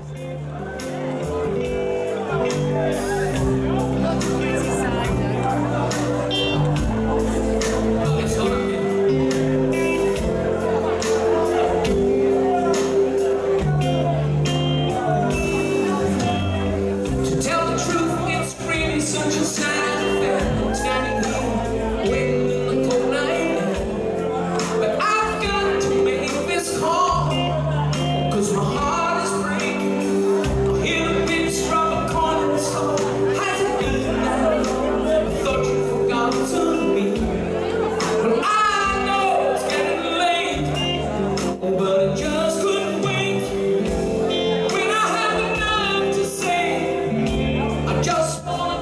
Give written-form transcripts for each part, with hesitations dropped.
Such a sad affair, standing here, waiting in the cold night. But I've got to make this call, 'cause my heart is breaking. I hear the beats drop a coin in the store. Has it been that long? I thought you'd forgotten me. Well, I know it's getting late, but I just couldn't wait. When I have enough to say, I just wanna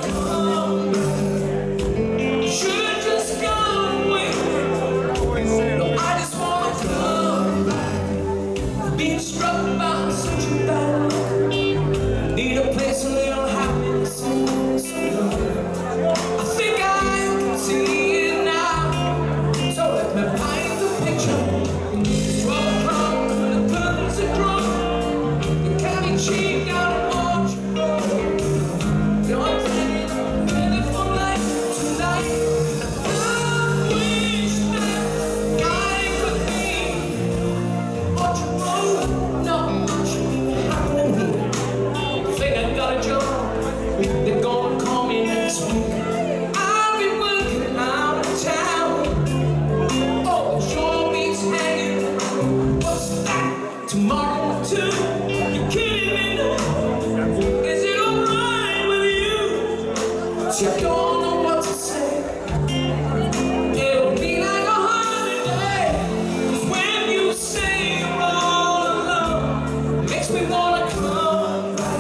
struck by such a bad luck. Need a place a little happiness and some love. I think I can see it now, so let me paint the picture. It's 12 o'clock when the curtains are drawn. The county chief got a watch. You're planning on living for life tonight. I wish that I could be what you want. They're gonna call me next week. I'll be working out of town. Oh, the shore beats hanging. What's that? Tomorrow too? You kidding me now? Is it alright with you? See, I don't know what to say. It'll be like a holiday. 'Cause when you say you're all alone, it makes me wanna come back.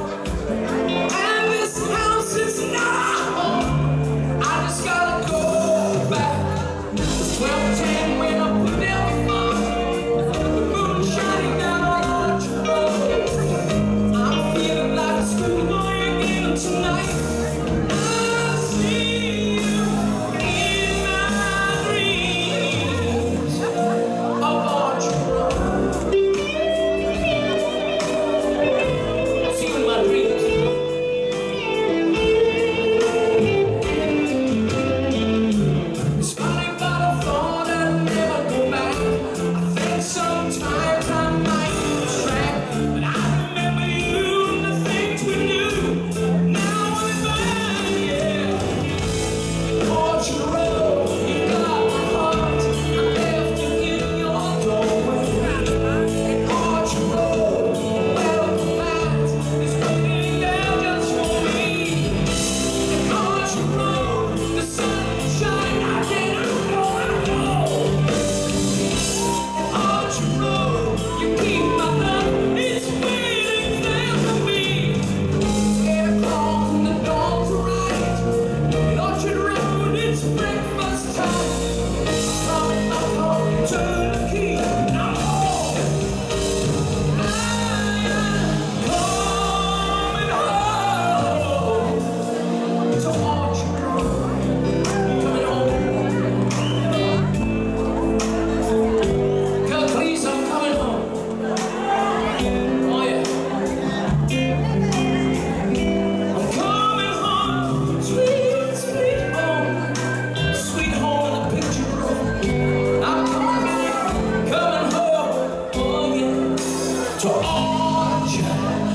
It's not home. I just gotta go back. It's 12:10 when I put down the phone. The moon shining down on your road. I'm feeling like a schoolboy again tonight. I see you in my dreams of Orchard Road. I see you in my dreams. Sometimes I might lose track, but I remember you and the things we do. Now I'm back, yeah. Orchard Road, you got my heart. I left you in your doorway. Orchard Road, welcome back. It's waiting there just for me. Orchard Road, the sunshine, I can't know. You keep my love, it's waiting there for me. 8 o'clock and the dawn's right. In Orchard Road, it's breakfast time. I'm home, turn the key. No, I'm coming home to Orchard Road. Coming home. God, please, I'm coming home. To Orchard